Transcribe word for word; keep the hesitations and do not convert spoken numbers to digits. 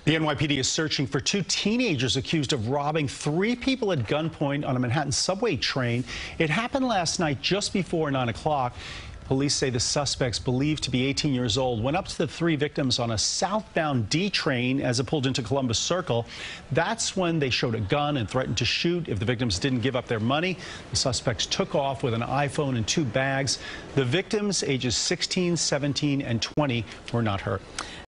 The N Y P D is searching for two teenagers accused of robbing three people at gunpoint on a Manhattan subway train. It happened last night just before nine o'clock. Police say the suspects, believed to be eighteen years old, went up to the three victims on a southbound D train as it pulled into Columbus Circle. That's when they showed a gun and threatened to shoot if the victims didn't give up their money. The suspects took off with an iPhone and two bags. The victims, ages sixteen, seventeen, and twenty, were not hurt.